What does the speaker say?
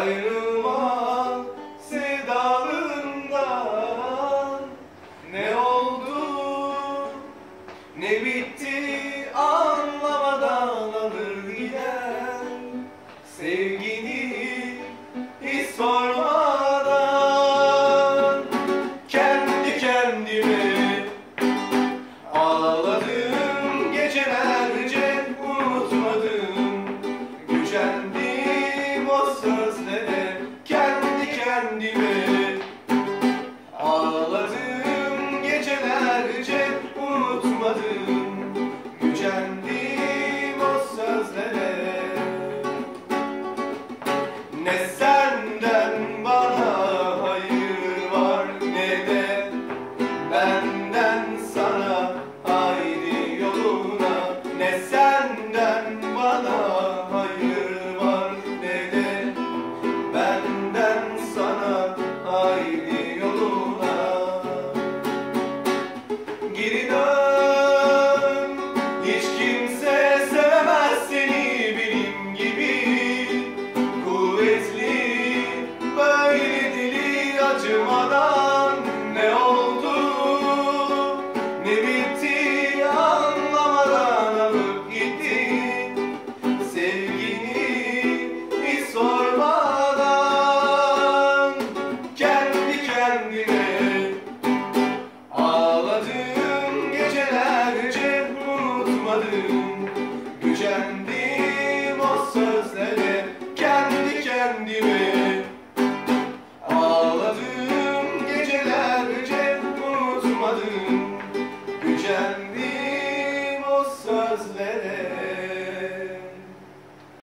Ayrılma sevdalığından. Ne oldu, ne bitti anlamadan alır gider sevgini hiç sormadan. Kendi kendime ağladım gecelerce, unutmadım, gücendim o sözlere. Kendi kendime ağladım gecelerce, unutmadım, gücendim o sözlere. Ne senden bana hayır var, ne de benden sana haydi yoluna. Ne senden bana hayır var, ne de benden sana haydi yoluna. Geri dön, hiç kimse sevemez seni benim gibi. Kuvvetli, böyle dili acımadan. Ne oldu, ne bitti anlamadan alıp gitti sevgini hiç sormadan. Kendi kendime ağladım gecelerce, unutmadım, gücendim o sözlere. Kendi kendime ağladım gecelerce, unutmadım, gücendim o sözlere.